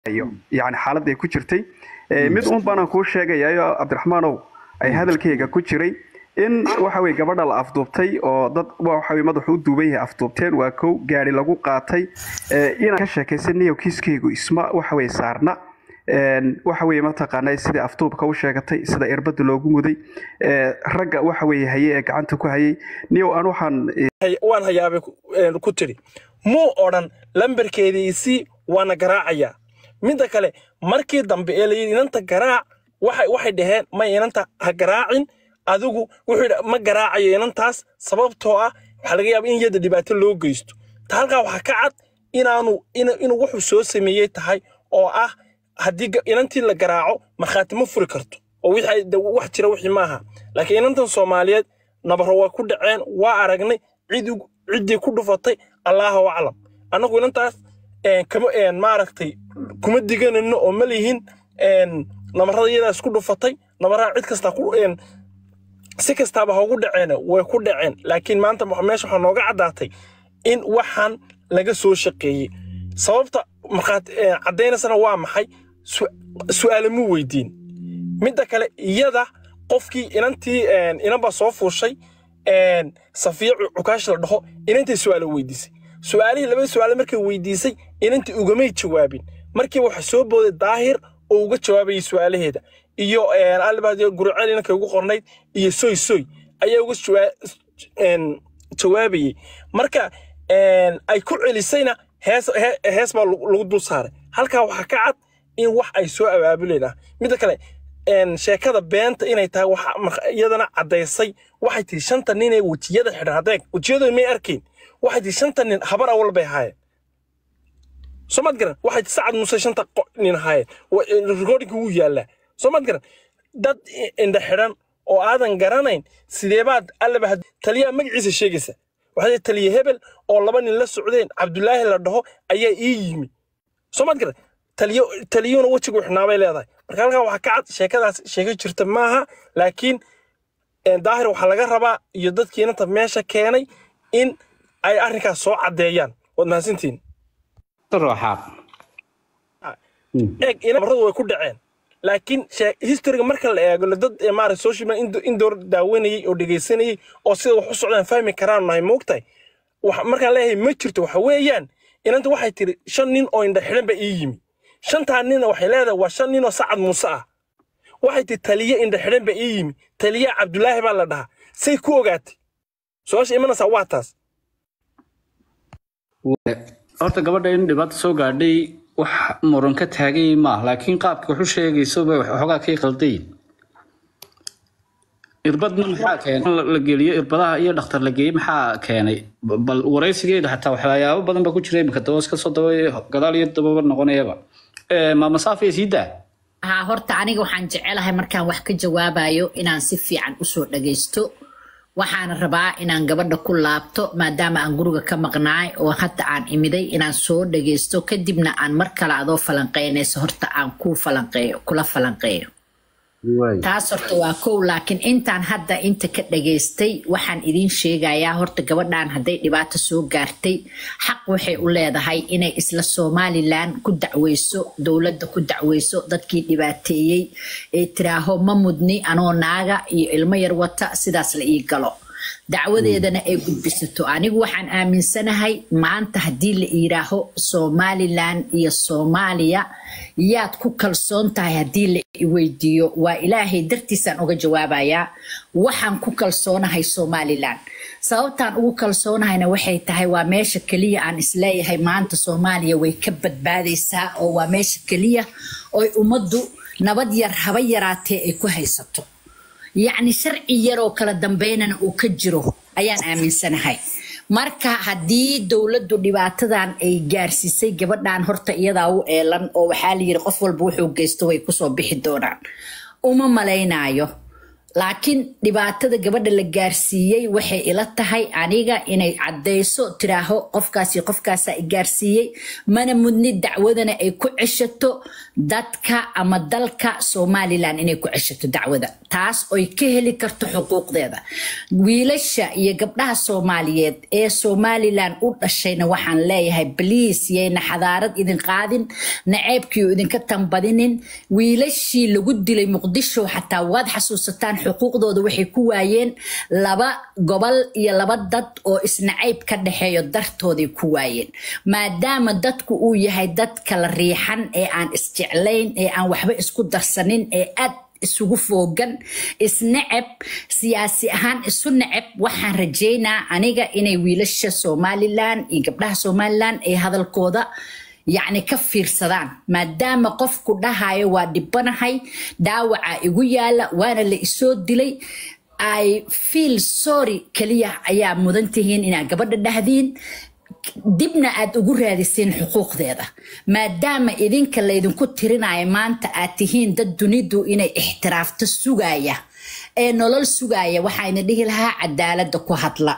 يعني حالد ay ku jirtay mid uun baan ku sheegayaa Cabdiraxmaanow ay hadalkayga ku jiray in waxa way gabadha la afduubtay oo dad waxa way madax u duubay afduubteen waa kow gaari lagu qaatay in ka sheekaysanayo kiiskaygu isma waxa way saarna waxa way ma taqaanay sida afduubka u sheegatay sida irbada loogu muday ragga waxa way hayay ee gacanta ku hayay niyo aan waan hayaabay ku tiri muu oran lambarkeediisi waana garaacaya midda kale markii dambe ee leeyay inanta garaac waxay dhaheen ma inanta ha garaacin adigu wuxuu ma garaacayo inantaas sababtoo ah waxa laga yaabaa in yada dhibaato loo geysto halka waxa ka cad inuu wuxuu soo sameeyay tahay oo ah haddii inantii la garaaco markhaati ma furi karto oo wax jira wixii maaha laakiin inantan Soomaaliyeed nabaro waa ku dhaceen waa aragnay cidii ku dhufatay Allahu a'lam anagu inantaas kama maaragtay kuma diganino oo ma lihin nabarada iyada isku dhufatay nabaraha cid kasta ku si kastaba ha ugu dhaceen way ku dhaceen laakiin maanta meesha waxa nooga cadaatay in waxan laga soo shaqeeyay sababta markaad cadeynaysan waa maxay su'aal mu weydiin midda kale iyada qofkii inantii inaba soo fuushay Safiya Cukaash la dhaho inantii su'aal weydiisay su'aalihii laba su'aal markay weydiisay inantii ugamay jawaabin markii waxa soo booday daahir oo uga jawaabay su'aalaheeda iyo albaadiyo gurceel inka ugu qornayd iyo soy ayaa uga jawaabay marka ay ku celisayna hees baa lagu dul saaray halka waxa ka cad in wax ay soo abaabuleena mid kale sheekada beenta inay tahay wax iyadana cadeysay waxay tii shanta nin ee wajiyada xidhaadeen wajiyadu ma arkeen waxay tii shanta nin habar awal bay haayeen somad garan waxay saacad muuse shanta nin haayeen recording uu yaala somad garan dad inda xiran oo aadan garanayn sidee baad allaba taliya magaciisa sheegaysa waxay taliya hebel oo laba nin la socdeen Cabdullaahi la dhaho ayaa yimi somad garan taliyuna wajigu xinaabay leedahay marka halka waxa ka cad sheekadaas sheeka jirta maaha laakiin daahir waxa laga rabaa iyo dadkii inta meesha keenay in ay arrinkaas soo cadeeyaan wad mahadsantiin ruuxa nabaradu way ku dhaceen laakiin historyga marka la eego dad maara social media indoor daawanayay oo dhageysanayay oo sida wax u socdaan fahmi karaan nahay moogtay waxa marka leeyahay ma jirto waxa weeyaan inanta waxay tiri 5 nin oo indha xiran ba yimi shanta nin waxay leedahay waa 5 nin oo Saacad Muuse ah waxay tiri taliye indha xiran ba yimi taliye Cabdullaahi baa la dhahaa say ku ogaatay su'aasha imanaysa waa taas horta gabadha in dhibaato soo gaadhay wax muran ka taagay ma laakiin qaabka wuxuu sheegayso bay xogaa ka qalday irbadna maxaa keenay la geliyo irbadaha iyo dhakhtar la geeyay maxaa keenay bal wareysigeeda xataa waxyaabo badan ba ku jiray marka dawas ka soo daway gadaal iyo daba noqonayaba ma masaafay siida horta aniga waxaan jecelahay markaan wax ka jawaabayo inaan si fiican u soo dhageysto waxaan rabaa inaan gabadha ku laabto maadaama aan guriga ka maqnaay oo hadda aan imiday inaan soo dhageysto kadibna aan mar kale adoo falanqeynayso horta aan ku falanqeeyo kula falanqeeyo taas horta waa kow laakiin intaan hadda inta ka dhageystay waxaan idin sheegayaa horta gabadhan hadday dhibaato soo gaartay xaq waxay u leedahay inay isla Somaliland ku dacweyso dawladda ku dacweyso dadkii dhibaateeyay ee tiraaho ma mudni anoo naaga iyo ilmo yar wata sidaas la ii galo dacwadeedana ay gudbisato anigu waxaan aaminsanahay maanta hadii la yiraaho Somaliland iyo Soomaaliya yaad ku kalsoon tahay hadii la weydiiyo waa ilaahay dartiisan uga jawaabayaa waxaan ku kalsoonahay Somaliland sababtaan ugu kalsoonahayna waxay tahay waa meesha kaliya aan isleeyahay maanta Soomaaliya way ka badbaadaysaa oo waa meesha kaliya oo ummaddu nabad yar haba yaraatee ay ku haysato يعني شرعي يرو كلا دنبيننا وكجرو أيان آمن سنهاي marka hadii dawladdu dhibaatadan ay gaarsiisay gabadhan horta iyada oo eelan oo waxa la yiri qof walba wuxuu geysto way ku soo bixi doonaan uma maleynaayo laakiin dhibaatada gabadha la gaarsiiyey waxay ila tahay aniga inay caddeyso tiraaho qofkaasa i gaarsiiyey mana mudni dacwadana ay ku ceshato dadka ama dalka Somaliland inay ku ceshato dacwada taas oy ka heli karto xuquuqdeeda wiilasha iyo gabdhaha Soomaaliyeed ee Somaliland u dhashayna waxaan leeyahay please yeena xadaarad idin qaadin naceebkii idinka tambadinin wiilashii lagu dilay Muqdisho xataa waad xasuusataan xuquuqdooda waxay ku waayeen laba gobol iyo laba dad oo isnacayb ka dhaxeeyo dartooday ku waayeen maadaama dadku uu yahay dad kala riixan ee aan isjeclayn ee aan waxba isku darsanin ee aad isugu foogan isnacab siyaasi ahaan isu nacab waxaan rajeynaa aniga inay wiilasha Somaliland iyo gabdhaha Somaliland ay hadalkooda يعني كفير صدام ما دام قفك دهاي ودبناهاي داوعة يقويالا وانا اللي اسود دلي I feel sorry كليا ايا مدنتهين انا قبل دهدين دبنا اد ugu raadiseen xuquuqdeeda maadaama idinka la idinku tirinayo maanta aad tihiin dad dunidu inay ixtiraafto sugaya ee nolol sugaya waxayna dhihi lahaa cadaalada ku hadla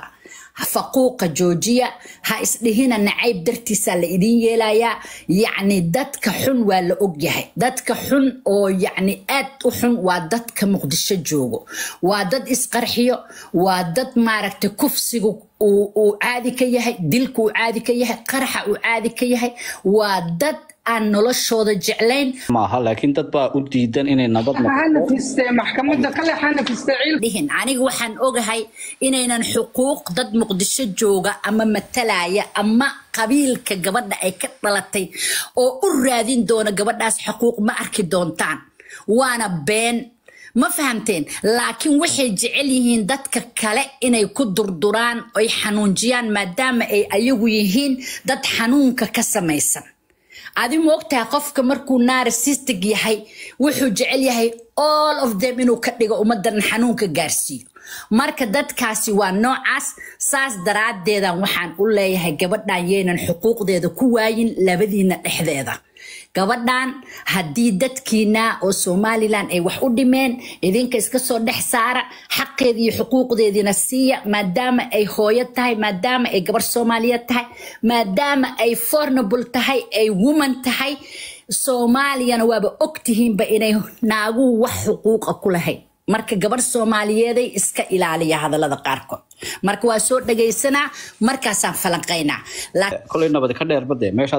فقوق جوجيا ها اسدهنا نعيب درتيسا لإدين يلايا يعني دادك حن ولا أجيه دادك حن أو يعني آت حن ودادك مقدش جوجو وداد إسقرحيو وداد مارك تكفسجو وعادي كيه دلك وعادي كيه قرحة وعادي كيه وداد أن نلشوا جعلين maaha laakiin dad baa u diidan inay nabad maxkamadda kale xana fi istaciil dihin aniga waxaan ogahay inaynan xuquuq dad muqdisho jooga ama matalaya ama qabiilka gabadha ay ka dhalatay oo u raadin doona gabadhaas xuquuq ma arki doontaan waana been ما فهمتين لكن waxay jecel yihiin dadka kale inay ku durduraan ay xanuunjiyaan maadaama ay ayagu yihiin dad xanuunka ka samaysan adi moogtaa qofka markuu narcissistic yahay wuxuu jecel yahay all of them inuu ka dhigo ummadan xanuunka gaarsiiyo marka dadkaasi waa noocaas saas daraadeedan waxaan u leeyahay gabadhan yeelan xuquuqdeeda ku waayin labadiina dhexdeeda gabadhan haddii dadkiina oo Somaliland ay wax u dhimeen idinka iska soo dhex saara xaqeeda iyo xuquuqdeedina siiya maadaama ay hooyo tahay maadaama ay gabar Soomaaliyeed tahay maadaama ay vulnerable tahay ay woman tahay Soomaaliyana waaba ogtihiin ba inay naagu wax xuquuq ku lahayn marka gabar Soomaaliyeed ay iska ilaaliya hadalada qaarkood marka waa soo dhageysanaa markaasaan falanqeynaa kulay nabad ka dheer bade meesha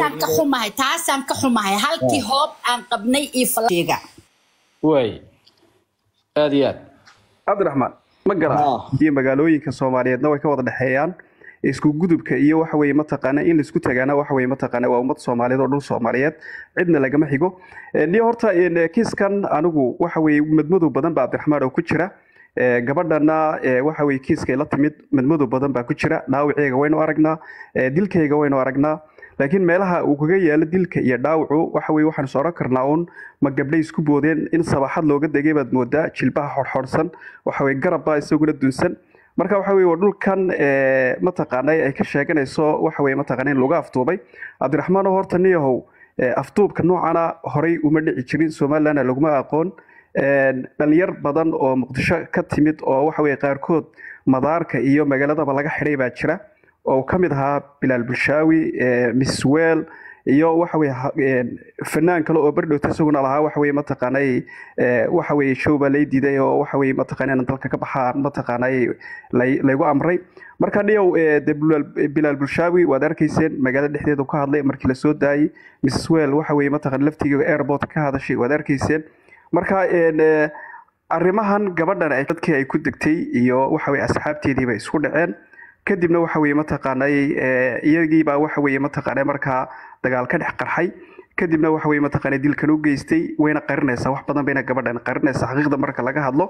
taasaan ka xumahay halkii hoob aan qabnay iyo falanqeega way aad iyo aad Cabdiraxmaan ma garan iyo magaalooyinka Soomaaliyeedna way ka wada dhaxeeyaan isku gudubka iyo waxa weeye mataqaana in la isku tagaana waxa weeye mataqaana waa ummad Soomaaliyeed oo dhul Soomaaliyeed cidna lagama xigo ni horta kiiskan anigu waxa weeye madmadow badan baa Cabdiraxmaan oo ku jira gabadhana waxa weeye kiiska la timid madmadow badan baa ku jira dhaawiciga waynu aragnaa dilkayga waynu aragnaa laakiin meelaha uu kaga yaalo dilka iyo dhaawacu waxa weeye waxaan soo rakarnaa un ma gabdhay isku boodeen in sabaxad looga degay baad moodaa jilbaha xorxorsan waxa weeye garabba isaguna dunsan marka waxa weeye dhulkan mataqaanay ay ka sheeganayso waxa weeye mataqaanay in lagu aftuubay Cabdiraxmaan horta niyahow aftuubka noocana horay uma dhici jirin Somaliland laguma aqoon dhalinyar badan oo Muqdisho ka timid oo waxa weeye qaarkood madaarka iyo magaaladaba laga xidhay baa jira oo kamid ahaa Bilal Bulshaawi Misweel iyo waxa weeye fanaan kale oo bardhowta isaguna lahaa waxa weeye mataqaanay waxa weeye showba lay diiday oo waxa weeye mataqaanay dalka ka baxaan mataqaanay laygu amray marka dhiyow Bilal Bulshaawi waad arkayseen magaalada dhexdeeda ka hadlay markii la soo daayay Misweel waxa weeye mataqaanay laftiga airport ka hadashay waad arkayseen marka arrimahan gabadhan ay dadkii ay ku degtay iyo waxa weeye asxaabteedii bay isku dhaceen kadibna waxa weeye mataqaanay iyagii baa waxa weeye mataqaanay marka dagaal ka dhex qarxay kadibna waxa weeye mataqaanay dilkan u geystay wayna qarinaysaa wax badan bayna gabadhan qarinaysaa xaqiiqda marka laga hadlo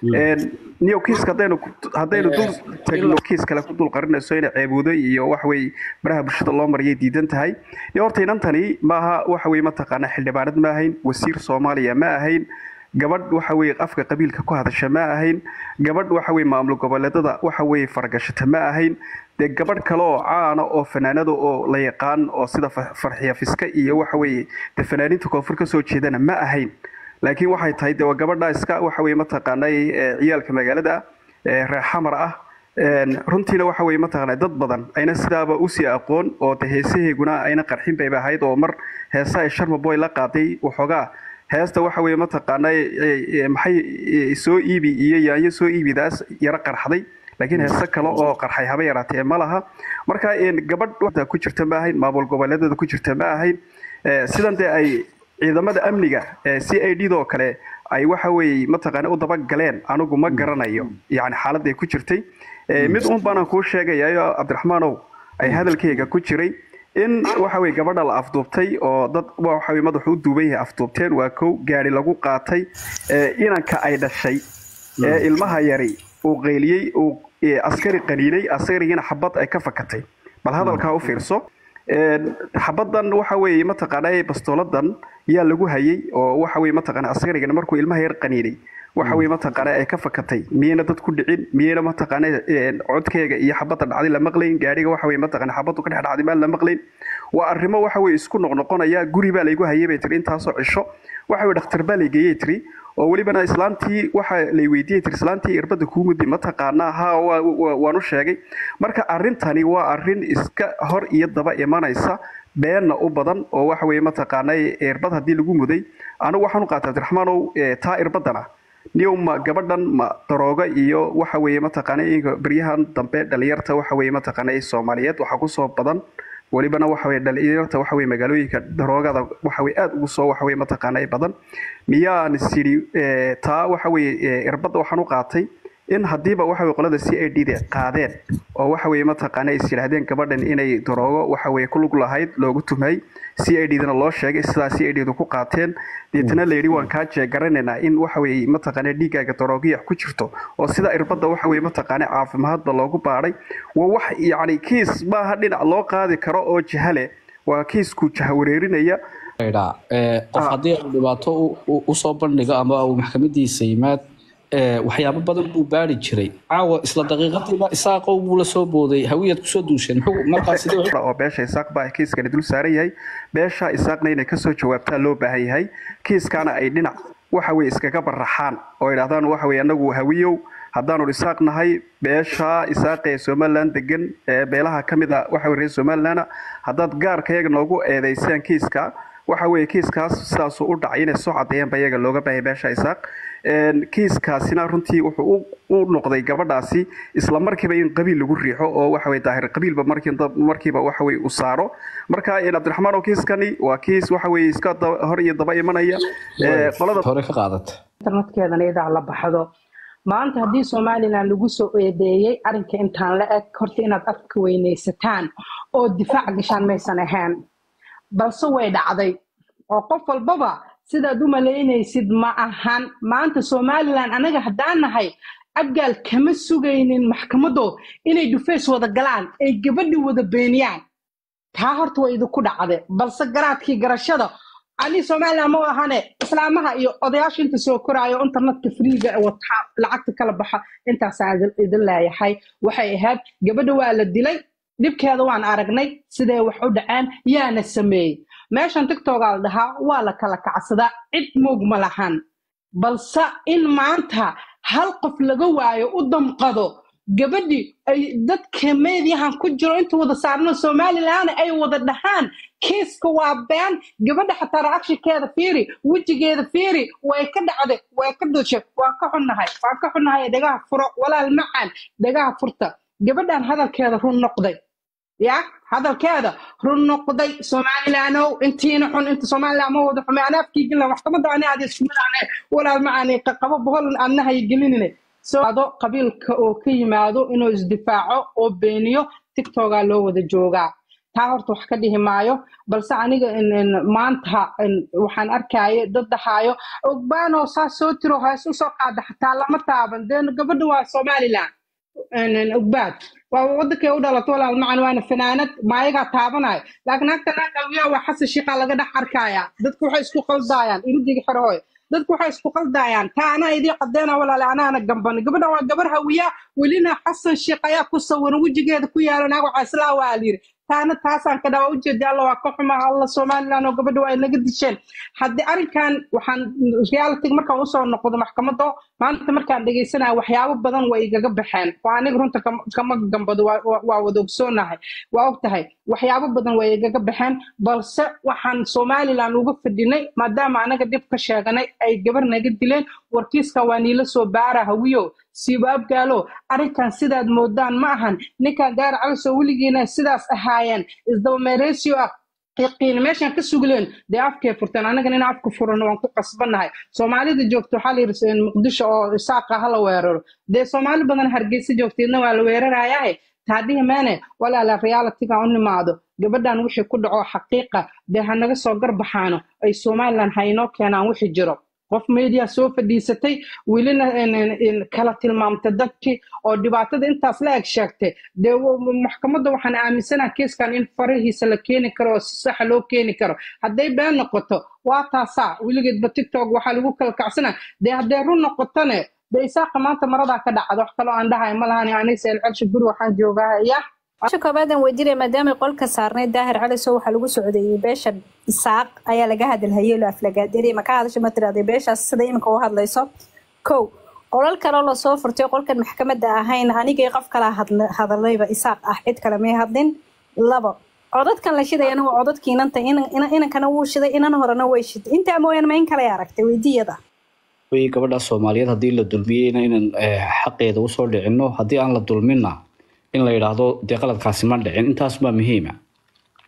niyo kiiska hadaynu dul tagno kiis kale ku dul qarinayso inay ceeboodo iyo waxa weeye baraha bulshada loo mariyay diidan tahay iyo horta inantani maaha waxa weeye mataqaanay xildhibaanad ma ahayn wasiir Soomaaliya ma ahayn gabadh waxa weeye afka qabiilka ku hadasha ma ahayn gabadh waxa weeye maamul goboleedada waxa weeye fargashata ma ahayn de gabadh kale oo caana oo fanaanado oo la yaqaan oo sida Farxiya Fiska iyo waxa weeye de fanaaniinta koonfur ka soo jeedana ma ahayn laakiin waxay tahay de waa gabadha iska waxa weeye mataqaanay ciyaalka magaalada reer xamar ah runtiina waxa weeye mataqaanay dad badan ayna sidaaba u sii aqoon oo heesaheeguna ayna qarxin bay ahayd oo mar heesa ay Sharma Boy la qaaday waxoogaa heesta waxa weeye mataqaanay maxay soo iibi iyo yaanyo soo iibidaas yara qarxday laakiin heesa kale oo qarxay haba yaraatee ma laha marka gabadh wada ku jirta ma ahayn maamul goboleedyada ku jirta ma ahayn sidan de ay ciidamada amniga CID oo kale ay waxa weeye mataqaanay u daba galeen anigu ma garanayo yani xaalad ay ku jirtay mid baan ku sheegayaa Cabdiraxmaanow ay hadalkayga ku jiray in waxa weeye gabadha la afduubtay oo dad waxa weeye madaxu u duubay afduubteen waa kow gaari lagu qaatay inanka ay dhashay ilmaha yari uu qeyliyay uu askari qaniinay askarigina xabad ay ka fakatay bal hadalka u fiirso xabadan waxa weeye mataqaanay bastooladan yaa lagu hayay oo waxa weeye mataqaanay askarigana markuu ilmaha yar qaniinay waxa weeye mataqaanay ay ka fakatay miyana dad ku dhicin miyana mataqaanay codkeega iyo xabada dhacday la maqlayn gaariga waxa weeye mataqaanay xabadu ka dhacday ma la maqlayn waa arrimo waxa weeye isku noqnoqonaya guri baa lagu hayay bay tiri intaas oo cisho waxa weeye dhakhtar baa la geeyay tiri oo walibana islaantii waxa la weydiiyay tiri islaantii irbada ku mudi mataqaanaa ha waanu sheegay marka arintani waa arin iska hor iyo daba imanaysa beena u badan oo waxa weeye mataqaanay irbad hadii lagu muday anigu waxaan u qaataa Cabdiraxmaanow taa irbadana niyuma gabadhan ma darooga iyo waxa weeye mataqaanay bariyahan dambe dhalinyarta waxa weeye mataqaanay Soomaaliyeed waxa ku soo badan walibana waxa weeye dhalinyarta waxa weeye magaalooyinka daroogada waxa weeye aad ugu soo waxa weeye mataqaanay badan miyaan siri taa waxa weeye irbada waxaan u qaatay in hadiiba waxa weeye qolada CID qaadeen oo waxa weeye mataqaanay isiraahdeen gabadhan inay daroogo waxa weeye ku lug lahayd loogu tumay CID-dana loo sheegay sida CID-du ku qaateen deetana la yiri waan ka jeegaranayna in waxa weeye mataqaanay dhiigaaga daroogiya ku jirto oo sida irbada waxa weeye mataqaanay caafimaadba loogu baaray waa wax yaani kiis baa dhinac loo qaadi karo oo jahale waa kiis ku jahawareerinaya qof hadii dhibaato u soo bandhigo ama uu maxkamadiisa yimaad waxyaabo badan buu baari jiray caawa isla daqiiqadiiba isaaqo buu la soo booday hawiyad ku soo duushay muxuu markaas sidoo oo beesha isaaq baa kiiska dul saaran yahay beesha isaaqna inay ka soo jawaabtaa loo baahan yahay kiiskana ay dhinac waxa weeye iskaga baraxaan oo yiraahdaan waxa weeye anagu hawiyow haddaanu isaaqnahay beesha isaaqee Soomaaliland degan beelaha kamida waxa weeye Soomaaliland haddaad gaarkayga noogu eedeysaan kiiska waxa weeye kiiskaas sidaas u dhacay inay soo cadeeyaan bayaga looga baahay beesha isaaq kiiskaasina runtii wuxuu u noqday gabadhaasi isla markiiba in qabiil lagu riixo oo waxa weeye daahir qabiilba markiiba waxa weeye u saaro marka Cabdiraxmaan oo kiiskani waa kiis waxa weeye iska hor iyo daba imanaya qolada hore ka qaadatay internetkeedana idaa la baxdo maanta haddii Soomaaliland lagu soo eedeeyay arinka intaan la eg horta inaad afka weynaysataan oo difaac gashaan maysan ahaan balse way dhacday oo qof walbaba sidaad u maleynaysid ma ahan maanta Soomaaliland anaga hadaan nahay abgaal kama sugaynin maxkamado inay dhufeys wada galaan ay gabadhi wada beeniyaan taa horta way idinku dhacday balse garaadkii garashada ani Soomaaliland ma ahane islaamaha iyo odayaasha inta soo koraayo internetka freega wata lacagta kala baxa intaas idin leeyahay waxay ahayd gabadha waa la dilay dibkeeda waan aragnay sidee wax u dhacaan yaana sameeyay meeshan TikTok al dhaha waa la kala kacsada cid moog ma lahan balse in maanta hal qof laga waayo u damqado gabadhi ay dadka meediyahan ku jiro inta wada saarno Soomaaliland ay wada dhahaan kiiska waa been gabadha xataa reaction-keeda fiiri wajigeeda fiiri way ka dhacday way ka dhashay waan ka xunnahay dhagaha furo walaal macaan dhagaha furta gabadhan hadalkeeda run noqday يا هذا الكذا رنقضي Soomaaliland انتينا حن انت Soomaaliland ما هو ده انا افكي قلنا محكمه انا هذه Soomaaliland ولا المعني قبل بقول انها يقلنني هذا قبيل او كيمادو انه isdifaaco oo beeniyo TikTok loo wada jooga taa horta wax ka dhihi maayo balse aniga maanta waxaan arkay dad dhahayo ogbaano soo tiro hayso soo qaada xataa lama taaban deen gabadhu waa Soomaaliland ogbaad وودك يا ودلا طول المعنى وانا فنانات ما يقع تابناي لكن أكتر قوية وحس الشقة لقد حركايا دتكو حيسكو قلدايان يردي حروي دتكو حيسكو قلدايان تا أنا يدي قدينا ولا لا أنا جنبني قبل وجبرها ويا ولنا حس الشقة يا كوسا ونوجي كذا كويا أنا وعسلا والير taana taasaan ka dhawa ujeeda alla waa ka xumaa alla Soomaaliland oo gabadha waa inaga disheen haddii arrinkan waxaan reality markaan usoo noqdo maxkamadda maanta markaan dhageysanayo waxyaabo badan way igaga baxeen waa aniga runta kama gambado waa wada ogsoonahay waa ogtahay waxyaabo badan way igaga baxeen balse waxaan Soomaaliland uga fadhinay maadaama anaga dib ka sheeganay ay gabar naga dileen warkiiska waa niila soo baara hawiyo sibaab gaalo arrinkan sidaad moodaan ma ahan ninka gaar caloso wiligiina sidaas ahaayeen isdaba meereysyo qiin meeshan ka sugleen de afkee furtaan anaga in afku furan waan ku qasbanahay Soomaalida joogto waxa la yiraahdeen Muqdisho oo isaaqa hala weeraro de Soomaali badan Hargeysa joogteedna waa la weerarayaa taadihi maane wala la reality-ga u nimaado gabadhan wixii ku dhaco xaqiiqa de hanaga soo garbaxaano ay Soomaaliland hayno keenaan wixii jiro qof media soo fadhiisatay wilina in kala tilmaamta dadkii oo dhibaatada intaas la eg sheegtay de maxkamadda waxaan aaminsanahay kiiskan in farihiisa la keeni karo si sax loo keeni karo hadday been noqoto waa taasa wiligeedba TikTok waxa lagu kala kacsanaa de hadday run noqotane de isaaqa maanta marada ka dhacdo wax kale aan dhahay ma lahan aniga celcel guri waxaan joogaa shakabaadan weydiinay maadaama qolka saarnay daahir cali soo waxa lagu socday beesha isaaq ayaa laga hadalhayay loo aflagaadeeyay ma ka hadasho ma tiraahday beeshaas sida iminka u hadlayso kow qolal kale oo soo furtay qolkan maxkamadda ahayn anigay qof kala hadlayba isaaq ah cid kale ma hadlin labo codadkan la shidayna waa codadkii inankana wuu shiday inan horena way shiday inta mooyaan ma in kale aragtay weydiiyada way gabadha Soomaaliyeed hadii la dulmiyayna inaan xaqeeda u soo dhicino hadii aan la dulmina in la yiraahdo de qaladkaasi ma dhicin intaas ma muhiim ah